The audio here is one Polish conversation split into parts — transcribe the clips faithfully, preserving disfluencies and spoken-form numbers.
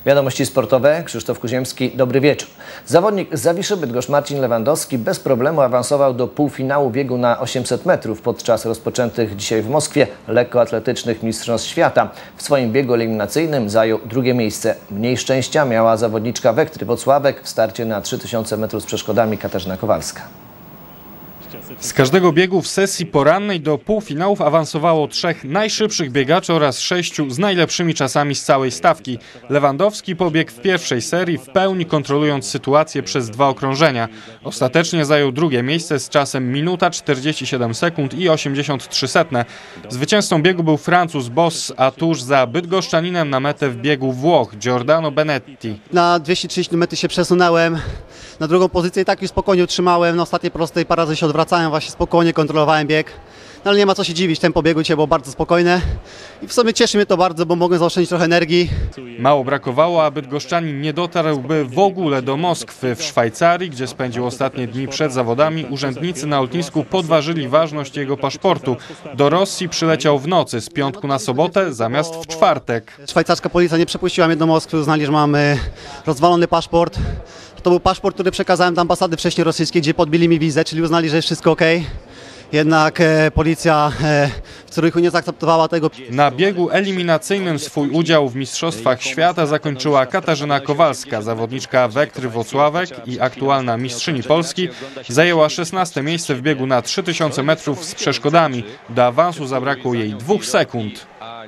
Wiadomości sportowe. Krzysztof Kuziemski, dobry wieczór. Zawodnik z Zawiszy Bydgoszcz Marcin Lewandowski bez problemu awansował do półfinału biegu na osiemset metrów podczas rozpoczętych dzisiaj w Moskwie lekkoatletycznych Mistrzostw Świata. W swoim biegu eliminacyjnym zajął drugie miejsce. Mniej szczęścia miała zawodniczka Wektry Włocławek w starcie na trzy tysiące metrów z przeszkodami Katarzyna Kowalska. Z każdego biegu w sesji porannej do półfinałów awansowało trzech najszybszych biegaczy oraz sześciu z najlepszymi czasami z całej stawki. Lewandowski pobiegł w pierwszej serii, w pełni kontrolując sytuację przez dwa okrążenia. Ostatecznie zajął drugie miejsce z czasem minuta czterdzieści siedem sekund i osiemdziesiąt trzy setne. Zwycięzcą biegu był Francuz Boss, a tuż za bydgoszczaninem na metę wbiegł Włoch Giordano Benetti. Na dwieście trzydzieści metrów się przesunąłem, na drugą pozycję i tak już spokojnie utrzymałem. Na ostatniej prostej parę razy się odwracałem, właśnie spokojnie kontrolowałem bieg. No ale nie ma co się dziwić, tempo biegu dzisiaj było bardzo spokojne i w sumie cieszy mnie to bardzo, bo mogłem zaoszczędzić trochę energii. Mało brakowało, a bydgoszczanin nie dotarłby w ogóle do Moskwy. W Szwajcarii, gdzie spędził ostatnie dni przed zawodami, urzędnicy na lotnisku podważyli ważność jego paszportu. Do Rosji przyleciał w nocy, z piątku na sobotę zamiast w czwartek. Szwajcarska policja nie przepuściła mnie do Moskwy, uznali, że mamy rozwalony paszport. To był paszport, który przekazałem do ambasady wcześniej rosyjskiej, gdzie podbili mi wizę, czyli uznali, że jest wszystko ok. Jednak e, policja e, w Curychu nie zaakceptowała tego. Na biegu eliminacyjnym swój udział w Mistrzostwach Świata zakończyła Katarzyna Kowalska. Zawodniczka Wektry Włocławek i aktualna mistrzyni Polski zajęła szesnaste miejsce w biegu na trzy tysiące metrów z przeszkodami. Do awansu zabrakło jej dwóch sekund.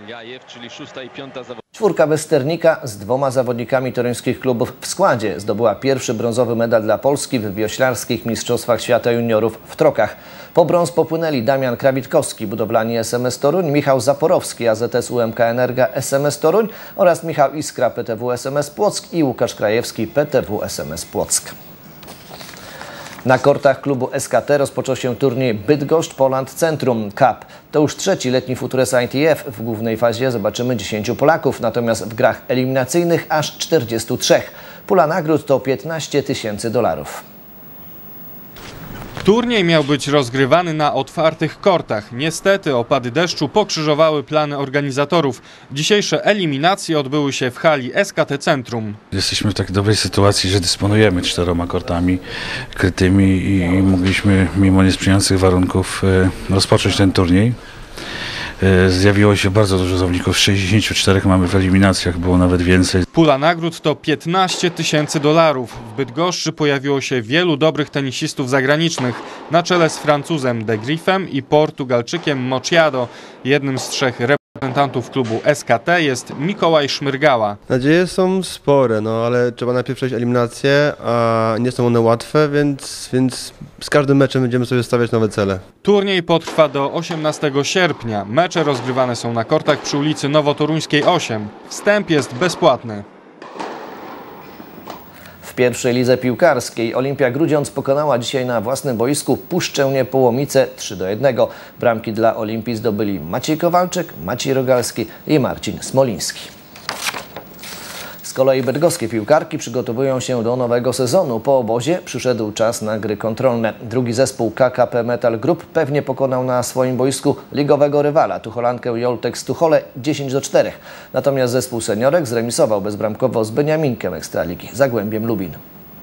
Czwórka Westernika z dwoma zawodnikami toruńskich klubów w składzie zdobyła pierwszy brązowy medal dla Polski w wioślarskich Mistrzostwach Świata Juniorów w Trokach. Po brąz popłynęli Damian Krawitkowski, budowlani S M S Toruń, Michał Zaporowski, A Z S U M K Energa S M S Toruń oraz Michał Iskra, P T W S M S Płock i Łukasz Krajewski, P T W S M S Płock. Na kortach klubu S K T rozpoczął się turniej Bydgoszcz Poland Centrum Cup. To już trzeci letni Futures I T F. W głównej fazie zobaczymy dziesięciu Polaków, natomiast w grach eliminacyjnych aż czterdziestu trzech. Pula nagród to piętnaście tysięcy dolarów. Turniej miał być rozgrywany na otwartych kortach. Niestety opady deszczu pokrzyżowały plany organizatorów. Dzisiejsze eliminacje odbyły się w hali S K T Centrum. Jesteśmy w tak dobrej sytuacji, że dysponujemy czteroma kortami krytymi i mogliśmy mimo niesprzyjających warunków rozpocząć ten turniej. Zjawiło się bardzo dużo zawodników, sześćdziesięciu czterech mamy w eliminacjach, było nawet więcej. Pula nagród to piętnaście tysięcy dolarów. W Bydgoszczy pojawiło się wielu dobrych tenisistów zagranicznych, na czele z Francuzem De Griffem i Portugalczykiem Mociado. Jednym z trzech reprezentantów klubu S K T jest Mikołaj Szmyrgała. Nadzieje są spore, no ale trzeba najpierw przejść eliminację, a nie są one łatwe, więc, więc z każdym meczem będziemy sobie stawiać nowe cele. Turniej potrwa do osiemnastego sierpnia. Mecze rozgrywane są na kortach przy ulicy Nowotoruńskiej osiem. Wstęp jest bezpłatny. W pierwszej lidze piłkarskiej Olimpia Grudziądz pokonała dzisiaj na własnym boisku Puszczę Niepołomice trzy do jednego. Bramki dla Olimpii zdobyli Maciej Kowalczyk, Maciej Rogalski i Marcin Smoliński. Z kolei bydgoskie piłkarki przygotowują się do nowego sezonu. Po obozie przyszedł czas na gry kontrolne. Drugi zespół K K P Metal Group pewnie pokonał na swoim boisku ligowego rywala Tucholankę Joltex Tuchole dziesięć do czterech. Natomiast zespół seniorek zremisował bezbramkowo z Beniaminkiem Ekstraligi Zagłębiem Lubin.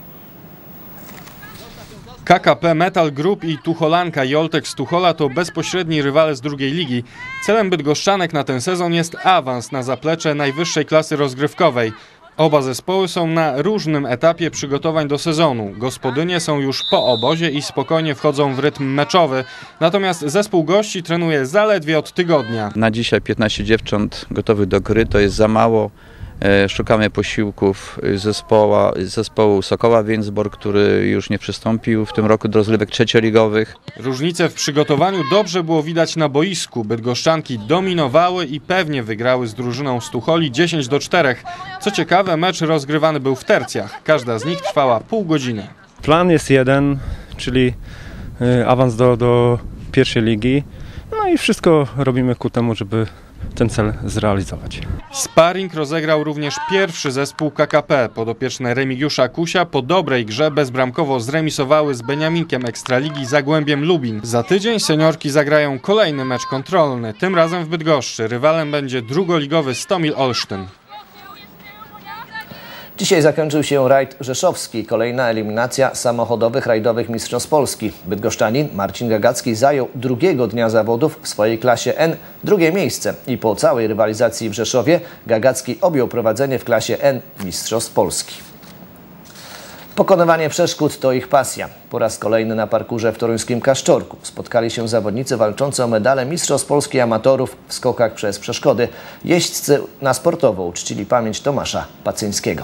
K K P Metal Group i Tucholanka Joltex Tuchola to bezpośredni rywale z drugiej ligi. Celem bydgoszczanek na ten sezon jest awans na zaplecze najwyższej klasy rozgrywkowej. Oba zespoły są na różnym etapie przygotowań do sezonu. Gospodynie są już po obozie i spokojnie wchodzą w rytm meczowy. Natomiast zespół gości trenuje zaledwie od tygodnia. Na dzisiaj piętnaście dziewcząt gotowych do gry to jest za mało. Szukamy posiłków zespoła, zespołu Sokoła Więcbork, który już nie przystąpił w tym roku do rozgrywek trzecioligowych. Różnice w przygotowaniu dobrze było widać na boisku. Bydgoszczanki dominowały i pewnie wygrały z drużyną z Tucholi dziesięć do czterech. Co ciekawe, mecz rozgrywany był w tercjach. Każda z nich trwała pół godziny. Plan jest jeden, czyli awans do, do pierwszej ligi. No i wszystko robimy ku temu, żeby ten cel zrealizować. Sparring rozegrał również pierwszy zespół K K P. Podopieczne Remigiusza Kusia po dobrej grze bezbramkowo zremisowały z Beniaminkiem Ekstraligi Zagłębiem Lubin. Za tydzień seniorki zagrają kolejny mecz kontrolny, tym razem w Bydgoszczy. Rywalem będzie drugoligowy Stomil Olsztyn. Dzisiaj zakończył się rajd rzeszowski, kolejna eliminacja samochodowych rajdowych mistrzostw Polski. Bydgoszczanin Marcin Gagacki zajął drugiego dnia zawodów w swojej klasie N drugie miejsce i po całej rywalizacji w Rzeszowie Gagacki objął prowadzenie w klasie N mistrzostw Polski. Pokonywanie przeszkód to ich pasja. Po raz kolejny na parkurze w toruńskim Kaszczorku spotkali się zawodnicy walczący o medale mistrzostw Polski amatorów w skokach przez przeszkody. Jeźdźcy na sportowo uczcili pamięć Tomasza Pacyńskiego.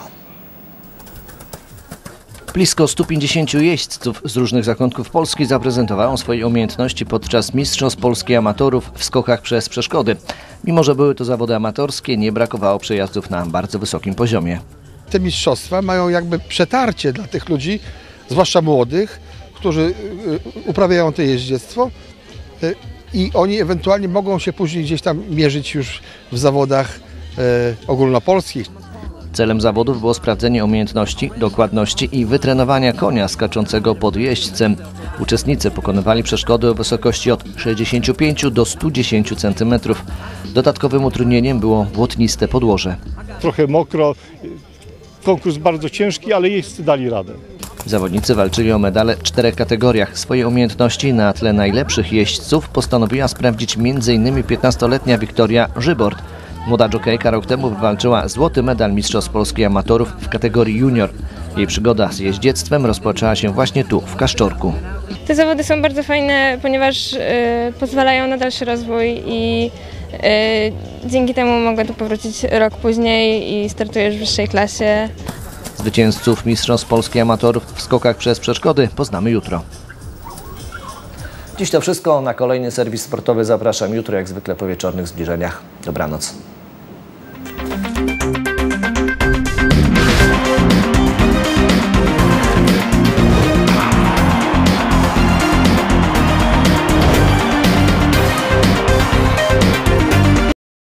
Blisko stu pięćdziesięciu jeźdźców z różnych zakątków Polski zaprezentowało swoje umiejętności podczas mistrzostw Polski amatorów w skokach przez przeszkody. Mimo że były to zawody amatorskie, nie brakowało przejazdów na bardzo wysokim poziomie. Te mistrzostwa mają jakby przetarcie dla tych ludzi, zwłaszcza młodych, którzy uprawiają to jeździectwo i oni ewentualnie mogą się później gdzieś tam mierzyć już w zawodach ogólnopolskich. Celem zawodów było sprawdzenie umiejętności, dokładności i wytrenowania konia skaczącego pod jeźdźcem. Uczestnicy pokonywali przeszkody o wysokości od sześćdziesięciu pięciu do stu dziesięciu centymetrów. Dodatkowym utrudnieniem było błotniste podłoże. Trochę mokro, konkurs bardzo ciężki, ale jeźdźcy dali radę. Zawodnicy walczyli o medale w czterech kategoriach. Swoje umiejętności na tle najlepszych jeźdźców postanowiła sprawdzić między innymi piętnastoletnia Wiktoria Żybort. Młoda dżokejka rok temu wywalczyła złoty medal mistrzostw Polski amatorów w kategorii junior. Jej przygoda z jeździectwem rozpoczęła się właśnie tu, w Kaszczorku. Te zawody są bardzo fajne, ponieważ y, pozwalają na dalszy rozwój i y, dzięki temu mogę tu powrócić rok później i startuję już w wyższej klasie. Zwycięzców mistrzostw Polski amatorów w skokach przez przeszkody poznamy jutro. Dziś to wszystko. Na kolejny serwis sportowy zapraszam jutro, jak zwykle po wieczornych zbliżeniach. Dobranoc.